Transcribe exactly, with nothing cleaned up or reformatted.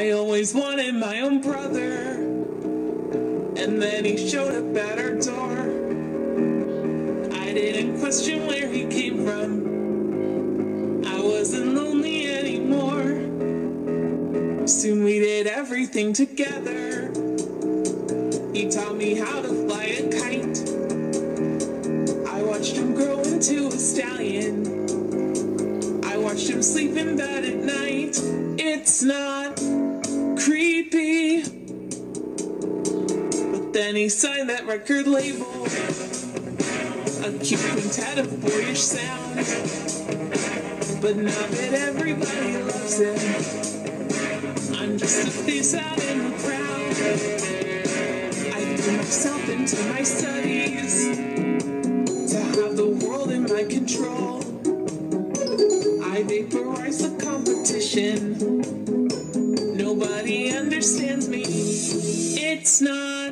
I always wanted my own brother, and then he showed up at our door. I didn't question where he came from. I wasn't lonely anymore. Soon we did everything together. He taught me how to fly a kite. I watched him grow into a stallion. I watched him sleep in bed at night. It's not creepy, but then he signed that record label, a cute quintet of boyish sound. But now that everybody loves him, I'm just a face out in the crowd. I threw myself into my studies to have the world in my control. I vaporize the competition. Nobody understands me. It's not